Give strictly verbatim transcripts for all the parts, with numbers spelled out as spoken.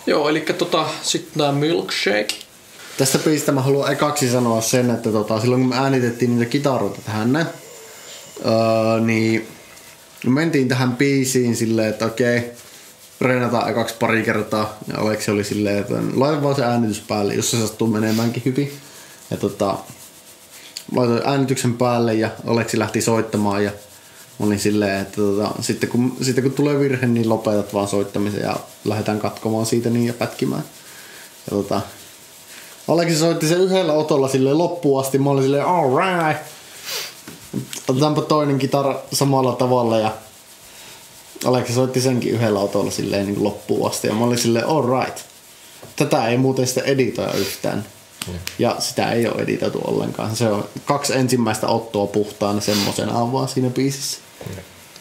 Joo, eli tota, sitten nämä Milkshake. Tästä biisistä mä haluan ekaksi sanoa sen, että tota, silloin kun me äänitettiin niitä kitaroita tähän näin, öö, niin mentiin tähän biisiin silleen, että okei, reenataan ekaksi pari kertaa. Ja Aleksi oli silleen, että laita vaan se äänitys päälle, jos se sattuu menemäänkin hyvin. Ja tota, laitoin äänityksen päälle ja Aleksi lähti soittamaan ja mä olin silleen, että tota, sitten, kun, sitten kun tulee virhe, niin lopetat vaan soittamisen ja lähdetään katkomaan siitä niin ja pätkimään. Ja tota, Aleksi soitti sen yhdellä otolla silleen loppuun asti. Mä olin silleen, alright. Otetaanpa toinen kitara samalla tavalla ja Aleksi soitti senkin yhdellä otolla silleen niin loppuun asti. Ja mä olin silleen, alright. Tätä ei muuten sitten editoida yhtään. Mm. Ja sitä ei ole editoitu ollenkaan. Se on kaksi ensimmäistä ottoa puhtaana semmoisenaan vaan siinä biisissä. Mm.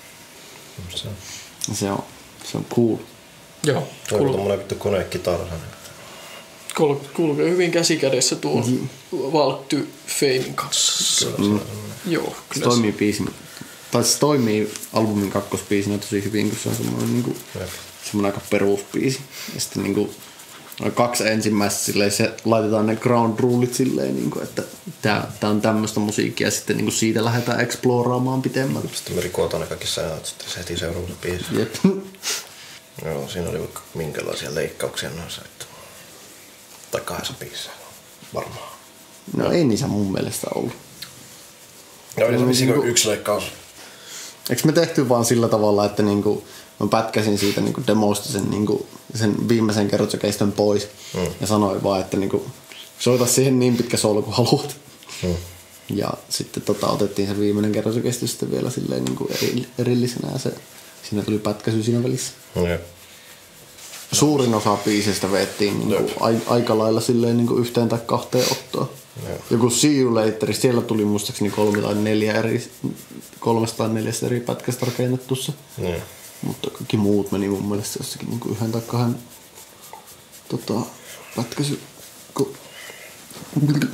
Se on. Se on, se on cool. Joo. Tuo on tommonen vittu konekitara. Kul- kulkee hyvin käsikädessä tuo mm. Walk to Famein kanssa. Mm. Joo, se toimii biisin. Tai se toimii albumin kakkosbiisinä tosi hyvin, kun se on semmoinen niinku, semmoinen aika perusbiisi. Ja sitten niinku kaksi ensimmäistä silleen, se laitetaan ne ground ruleit silleen, niinku, että tää, tää on tämmöistä musiikkia ja sitten niinku siitä lähdetään exploraamaan pitemmälle. Sitten me rikotaan ne kaikki sanat sitten se heti seuraavassa biisissä. Jep. Joo, siinä oli vaikka minkälaisia leikkauksia noissa, että tai kahdessa biisissä varmaan. No ei niissä mun mielestä ollut. No oli se niinku, niinku yksi leikkaus. Eikö me tehty vaan sillä tavalla, että niinku, mä pätkäsin siitä niinku demosta sen, niinku, sen viimeisen kerrotsokeiston pois mm. ja sanoin vaan, että niinku, soita siihen niin pitkä solo kuin haluat. Mm. Ja sitten tota, otettiin se viimeinen kerrotsokeiston sitten vielä silleen, niinku, eri, erillisenä ja se, siinä tuli pätkäsy siinä välissä. Mm. Suurin osa biiseistä veettiin niinku, a, aika lailla silleen, niinku, yhteen tai kahteen ottoon. Mm. Joku See You Later, siellä tuli muistaakseni kolme tai neljä eri, kolmesta tai neljästä eri pätkästä rakennettussa. Mm. Mutta kaikki muut meni mun mielestä jossakin niinku yhden tai kahden tota, pätkäsy.